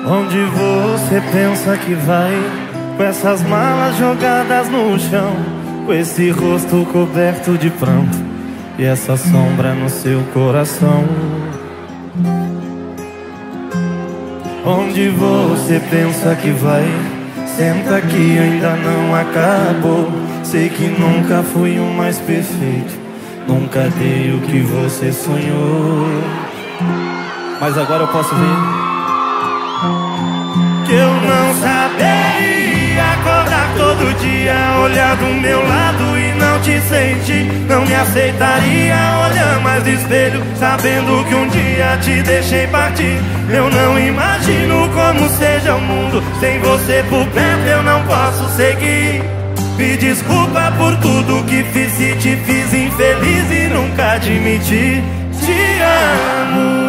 Onde você pensa que vai, com essas malas jogadas no chão, com esse rosto coberto de pranto e essa sombra no seu coração? Onde você pensa que vai, senta que ainda não acabou. Sei que nunca fui o mais perfeito, nunca dei o que você sonhou. Mas agora eu posso ver que eu não saberia acordar todo dia, olhar do meu lado e não te sentir. Não me aceitaria olhar mais no espelho, sabendo que um dia te deixei partir. Eu não imagino como seja o mundo sem você por perto, eu não posso seguir. Me desculpa por tudo que fiz, se te fiz infeliz e nunca admiti. Te amo.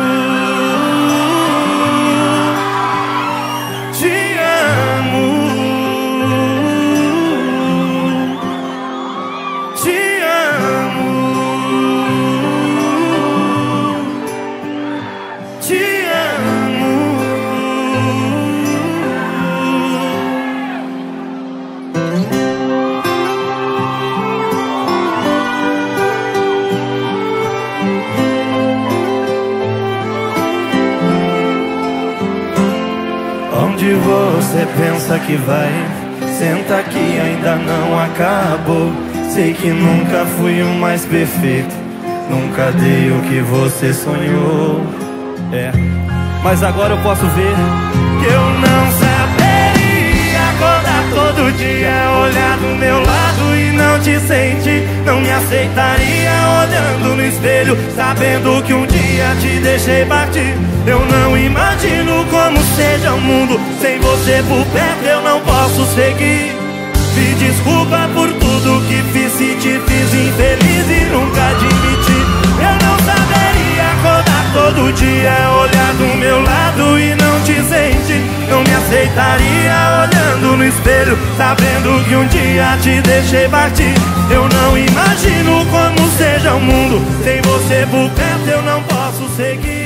Onde você pensa que vai, senta que ainda não acabou. Sei que nunca fui o mais perfeito, nunca dei o que você sonhou. Mas agora eu posso ver que eu não saberia acordar todo dia, olhar do meu lado e não te sentir. Não me aceitaria olhando no espelho, sabendo que um dia te deixei partir. Eu não imagino como seja o mundo sem você por perto, eu não posso seguir. Me desculpa por tudo que fiz, se te fiz infeliz e nunca admiti. Eu não saberia acordar todo dia, olhar do meu lado e não te sentir. Não me aceitaria olhando no espelho, sabendo que um dia te deixei partir. Eu não imagino como seja o mundo sem você por perto, eu não posso seguir.